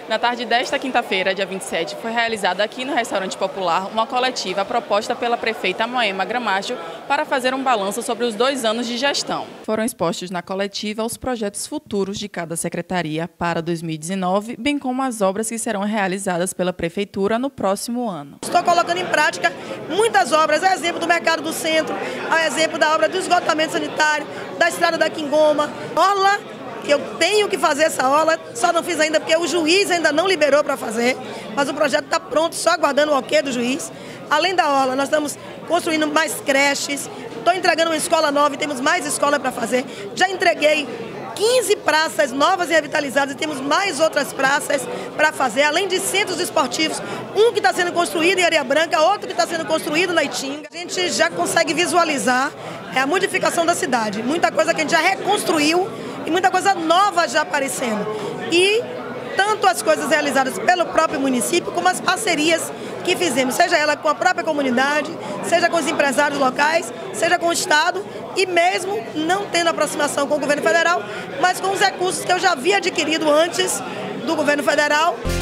Na tarde desta quinta-feira, dia 27, foi realizada aqui no Restaurante Popular uma coletiva proposta pela prefeita Moema Gramacho para fazer um balanço sobre os 2 anos de gestão. Foram expostos na coletiva os projetos futuros de cada secretaria para 2019, bem como as obras que serão realizadas pela prefeitura no próximo ano. Estou colocando em prática muitas obras, a exemplo do Mercado do Centro, a exemplo da obra do esgotamento sanitário, da estrada da Quingoma, orla. Eu tenho que fazer essa orla, só não fiz ainda porque o juiz ainda não liberou para fazer, mas o projeto está pronto, só aguardando o ok do juiz. Além da orla, nós estamos construindo mais creches, estou entregando uma escola nova e temos mais escola para fazer. Já entreguei 15 praças novas e revitalizadas e temos mais outras praças para fazer, além de centros esportivos, um que está sendo construído em Areia Branca, outro que está sendo construído na Itinga. A gente já consegue visualizar a modificação da cidade, muita coisa que a gente já reconstruiu e muita coisa nova já aparecendo. E tanto as coisas realizadas pelo próprio município, como as parcerias que fizemos, seja ela com a própria comunidade, seja com os empresários locais, seja com o Estado, e mesmo não tendo aproximação com o governo federal, mas com os recursos que eu já havia adquirido antes do governo federal.